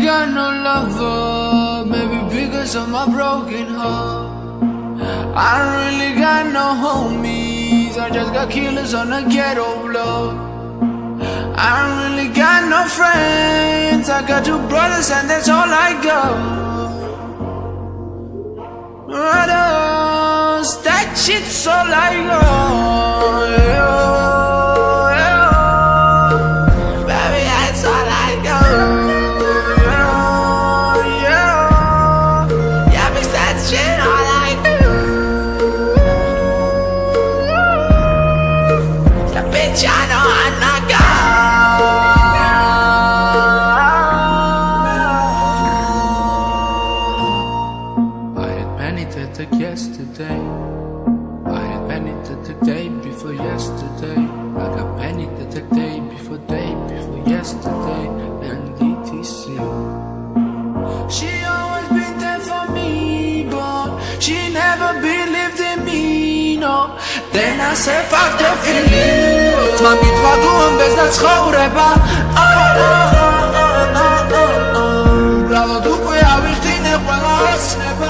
got no lover, maybe because of my broken heart. I don't really got no homies, I just got killers on the ghetto block. I don't really got no friends, I got two brothers and that's all I got. Brothers, that shit's all I got. Yesterday, I had panicked the day before yesterday. I got panicked the day before yesterday, and etc. She always been there for me, but she never believed in me, no. Then I said fuck the feeling. Mami, tu în vez de ცხოვრება. Bravo, tu cu ea vixtine ყველა ასნება.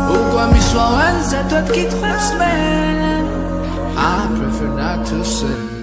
I prefer not to say.